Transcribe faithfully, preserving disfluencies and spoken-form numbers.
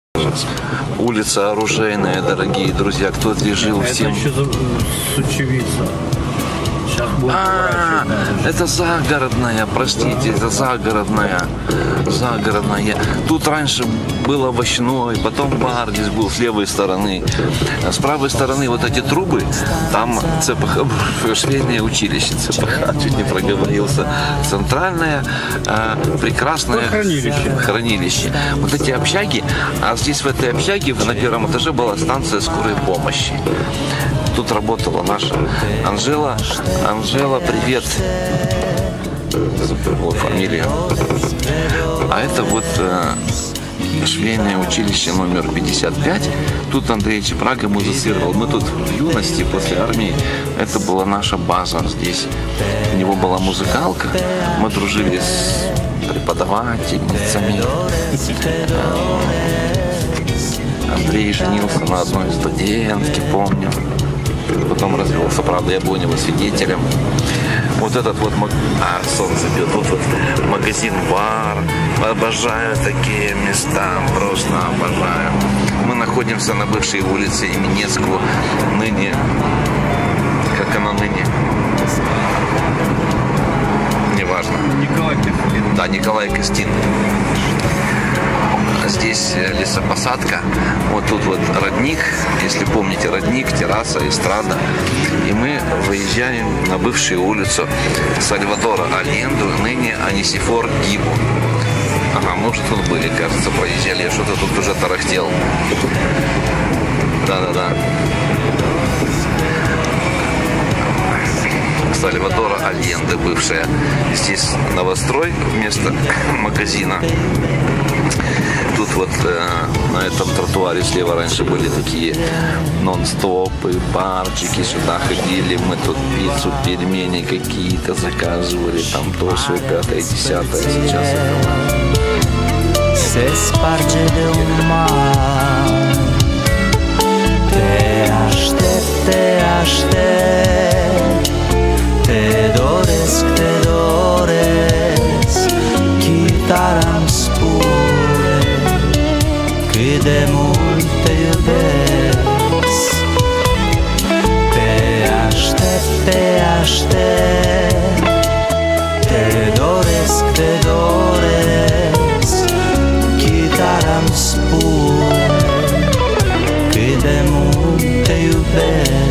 Улица Оружейная, дорогие друзья, кто здесь жил, всем... Это еще Сучевица. А, это загородная, простите, это загородная, загородная. Тут раньше был овощной, потом бар здесь был с левой стороны. А с правой стороны вот эти трубы, там ЦПХ, швейное училище, ЦПХ, чуть не проговорился. Центральное, а, прекрасное хранилище. хранилище. Вот эти общаги, а здесь в этой общаге на первом этаже была станция скорой помощи. Тут работала наша Анжела. Анжела, привет. Забыла фамилию. А это вот э, швейное училище номер пятьдесят пять. Тут Андрей Чепрага музицировал. Мы тут в юности, после армии, это была наша база здесь. У него была музыкалка. Мы дружили с преподавательницами. Андрей женился на одной студентке, помню. Потом развелся, правда, я был у него свидетелем. Вот этот вот, а, солнце бьет, вот, вот магазин-бар. Обожаю такие места, просто обожаю. Мы находимся на бывшей улице Именецкого, ныне, как она ныне, неважно. Николай Костин. Да, Николай Костин. Здесь лесопосадка, вот тут вот родник, если помните, родник, терраса, эстрада. И мы выезжаем на бывшую улицу Сальвадора Альенду, ныне Анисифор Гибу. Ага, мы уже тут были, кажется, проезжали, я что-то тут уже тарахтел. Да-да-да. Сальвадора Альенде бывшая. Здесь новострой вместо магазина. Тут вот э, на этом тротуаре слева раньше были такие нон-стопы, барчики, сюда ходили, мы тут пиццу, пельмени какие-то заказывали, там то, все, пятое, десятое, сейчас это... Se sparge de un mar, te aștept, te aștept, te doresc, te doresc, chitara-mi spune cât de mult te iubesc. Te aștept, te aștept, te doresc, te doresc, chitara-mi spune cât de mult te iubesc.